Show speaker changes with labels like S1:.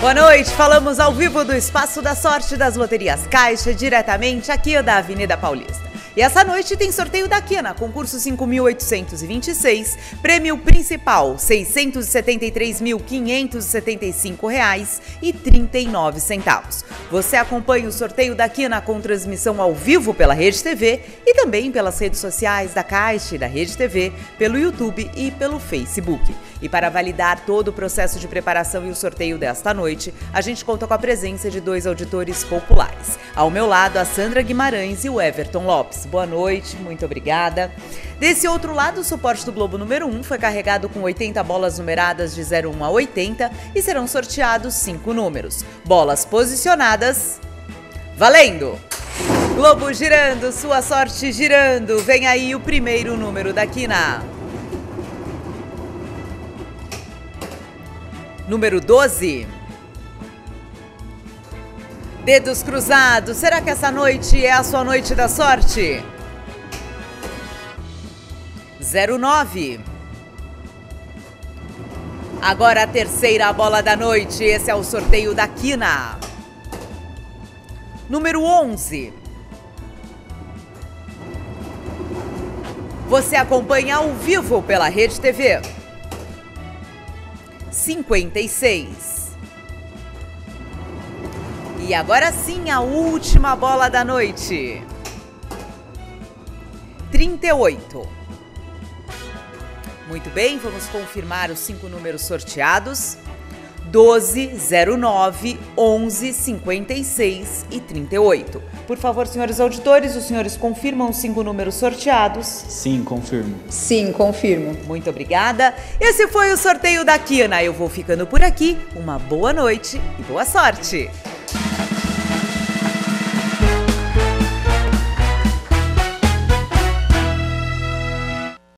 S1: Boa noite, falamos ao vivo do Espaço da Sorte das Loterias Caixa, diretamente aqui da Avenida Paulista. E essa noite tem sorteio da Quina, concurso 5.826, prêmio principal R$ 673.575,39. Você acompanha o sorteio da Quina com transmissão ao vivo pela Rede TV e também pelas redes sociais da Caixa e da Rede TV, pelo YouTube e pelo Facebook. E para validar todo o processo de preparação e o sorteio desta noite, a gente conta com a presença de dois auditores populares. Ao meu lado, a Sandra Guimarães e o Everton Lopes. Boa noite, muito obrigada. Desse outro lado, o suporte do Globo número 1 foi carregado com 80 bolas numeradas de 01 a 80 e serão sorteados 5 números. Bolas posicionadas, valendo! Globo girando, sua sorte girando. Vem aí o primeiro número da Quina. Número 12. Dedos cruzados, será que essa noite é a sua noite da sorte? 09. Agora a terceira bola da noite, esse é o sorteio da Quina. Número 11. Você acompanha ao vivo pela Rede TV. 56. E agora sim, a última bola da noite. 38. Muito bem, vamos confirmar os 5 números sorteados. 12, 09, 11, 56 e 38. Por favor, senhores auditores, os senhores confirmam os 5 números sorteados?
S2: Sim, confirmo.
S3: Sim, confirmo.
S1: Muito obrigada. Esse foi o sorteio da Quina. Eu vou ficando por aqui. Uma boa noite e boa sorte.